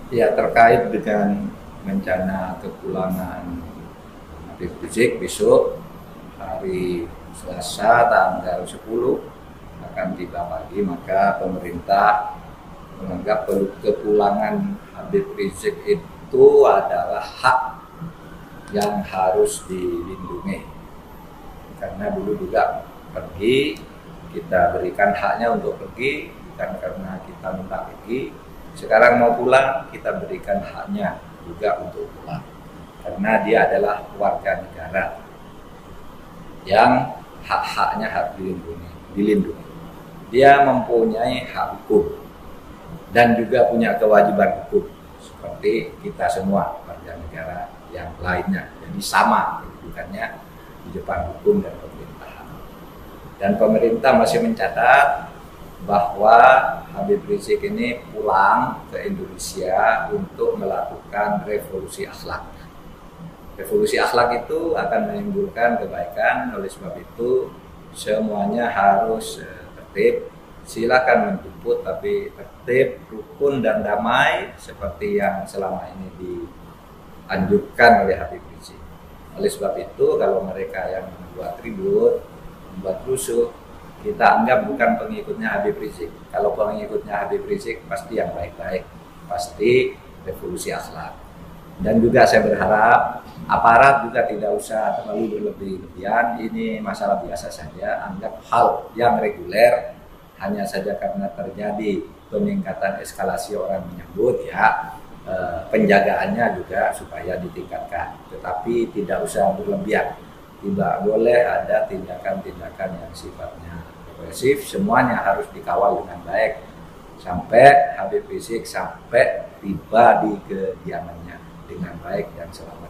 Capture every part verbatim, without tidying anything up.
Ya, terkait dengan rencana kepulangan Habib Rizik besok hari Selasa tanggal sepuluh akan tiba pagi, maka pemerintah menganggap kepulangan Habib Rizik itu adalah hak yang harus dilindungi. Karena dulu juga pergi, kita berikan haknya untuk pergi, bukan karena kita minta pergi. Sekarang mau pulang, kita berikan haknya juga untuk pulang. Karena dia adalah warga negara yang hak-haknya harus dilindungi. dilindungi. Dia mempunyai hak hukum dan juga punya kewajiban hukum seperti kita semua warga negara yang lainnya. Jadi sama kedudukannya di depan hukum dan pemerintahan. Dan pemerintah masih mencatat bahwa Habib Rizik ini pulang ke Indonesia untuk melakukan revolusi akhlak. Revolusi akhlak itu akan menimbulkan kebaikan, oleh sebab itu semuanya harus tertib. Silakan menjemput, tapi tertib, rukun dan damai seperti yang selama ini dianjurkan oleh Habib Rizik. Oleh sebab itu kalau mereka yang membuat ribut, membuat rusuh, kita anggap bukan pengikutnya Habib Rizik. Kalau pengikutnya Habib Rizik pasti yang baik-baik, pasti revolusi akhlak. Dan juga saya berharap aparat juga tidak usah terlalu berlebih-lebihan. Ini masalah biasa saja, anggap hal yang reguler. Hanya saja karena terjadi peningkatan eskalasi orang menyebut, ya eh, penjagaannya juga supaya ditingkatkan. Tetapi tidak usah berlebihan. Tidak boleh ada tindakan-tindakan yang sifatnya represif. Semuanya harus dikawal dengan baik sampai Habib Rizik sampai tiba di kediamannya dengan baik dan selamat.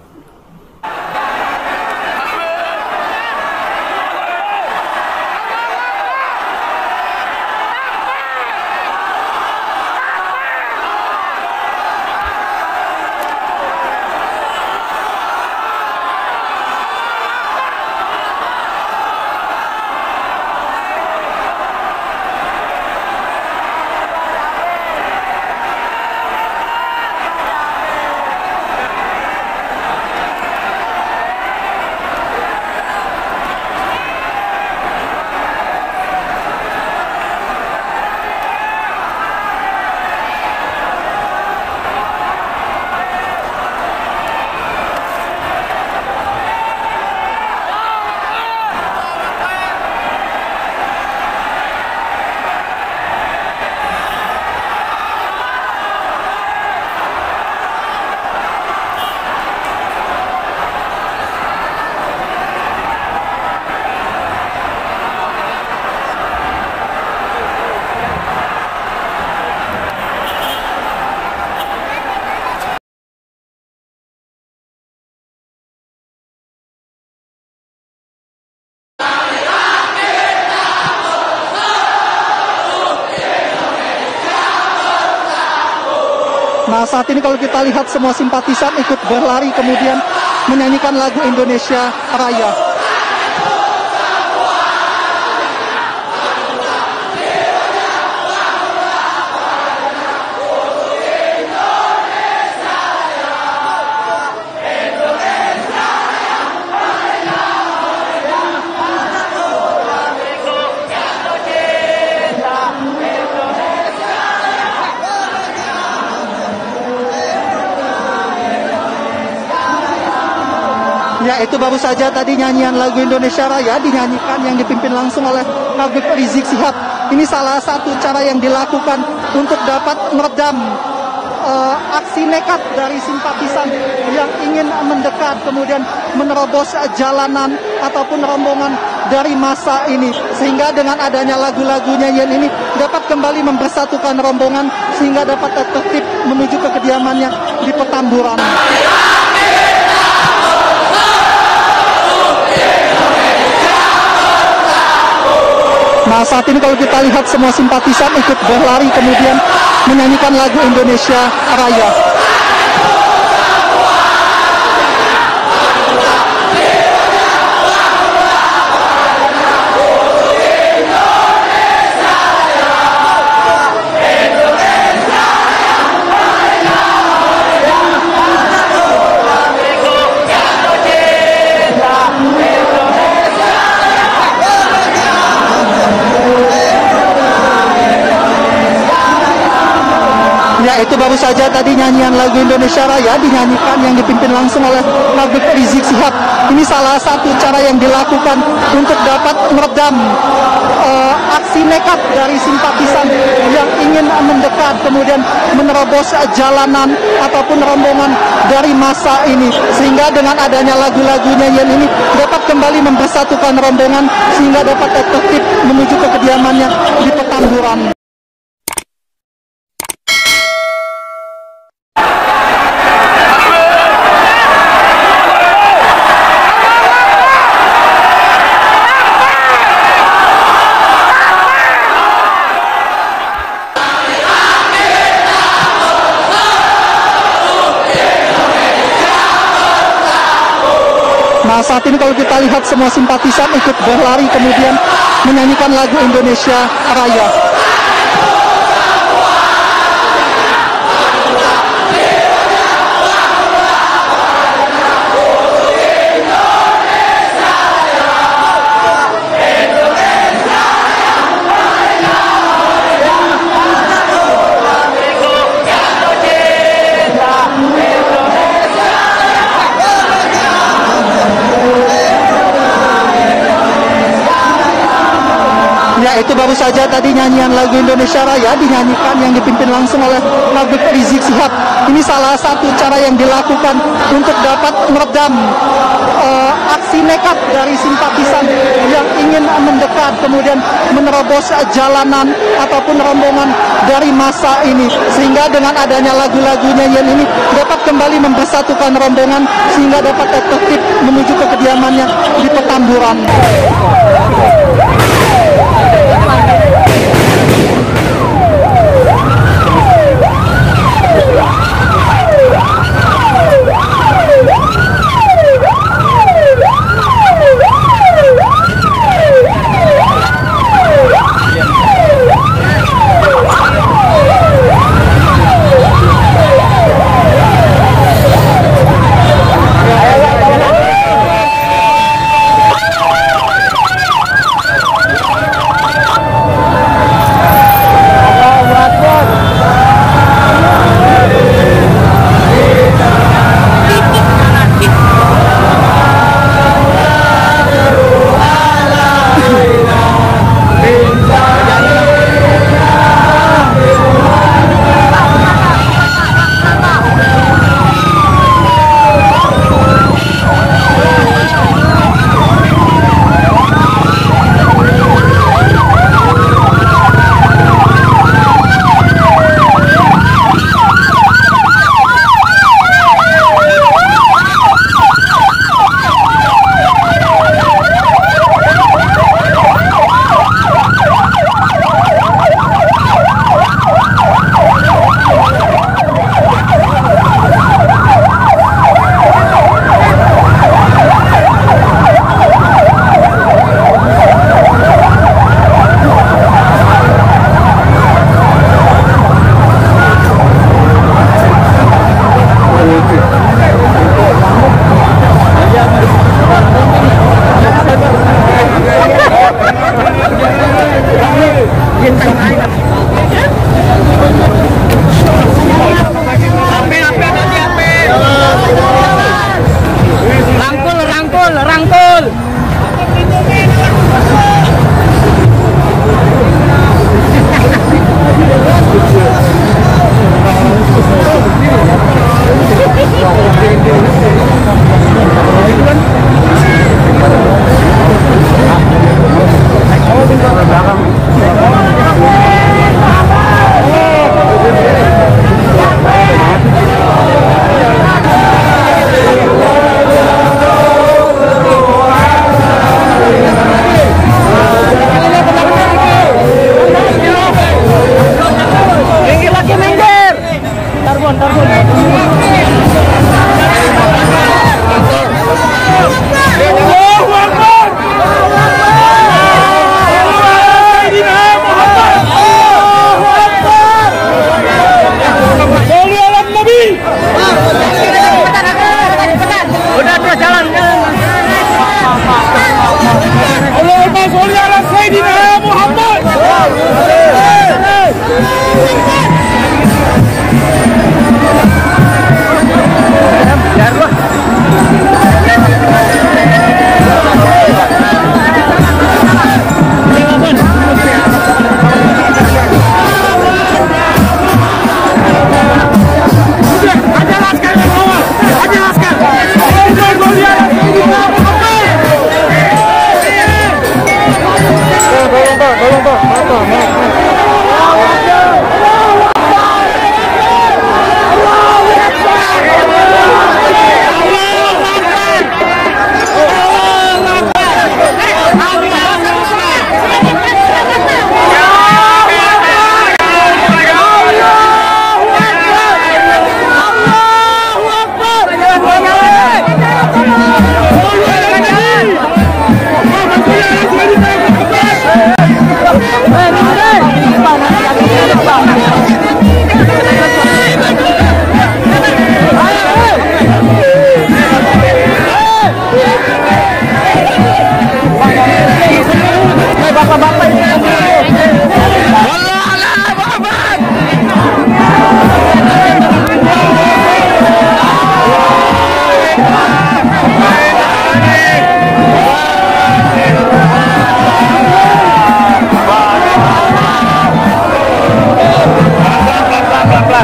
Nah, saat ini kalau kita lihat semua simpatisan ikut berlari kemudian menyanyikan lagu Indonesia Raya. Ya, itu baru saja tadi nyanyian lagu Indonesia Raya dinyanyikan yang dipimpin langsung oleh Habib Rizik Syihab. Ini salah satu cara yang dilakukan untuk dapat meredam uh, aksi nekat dari simpatisan yang ingin mendekat kemudian menerobos jalanan ataupun rombongan dari massa ini. Sehingga dengan adanya lagu-lagu nyanyian ini dapat kembali mempersatukan rombongan sehingga dapat tertib menuju ke kediamannya di Petamburan. Nah, saat ini kalau kita lihat semua simpatisan ikut berlari kemudian menyanyikan lagu Indonesia Raya. Ya, itu baru saja tadi nyanyian lagu Indonesia Raya dinyanyikan yang dipimpin langsung oleh Habib Rizik Syihab. Ini salah satu cara yang dilakukan untuk dapat meredam uh, aksi nekat dari simpatisan yang ingin mendekat kemudian menerobos jalanan ataupun rombongan dari massa ini, sehingga dengan adanya lagu-lagu nyanyian ini dapat kembali mempersatukan rombongan sehingga dapat tertib menuju ke kediamannya di Petamburan. Nah, saat ini kalau kita lihat semua simpatisan ikut berlari kemudian menyanyikan lagu Indonesia Raya. Ya, itu baru saja tadi nyanyian lagu Indonesia Raya dinyanyikan yang dipimpin langsung oleh Habib Rizik Syihab. Ini salah satu cara yang dilakukan untuk dapat meredam uh, aksi nekat dari simpatisan yang ingin mendekat kemudian menerobos jalanan ataupun rombongan dari massa ini, sehingga dengan adanya lagu-lagu nyanyian ini dapat kembali mempersatukan rombongan sehingga dapat tertib menuju ke kediamannya di Petamburan.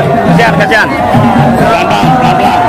Kasihan, kasihan. Pelan-pelan, pelan-pelan.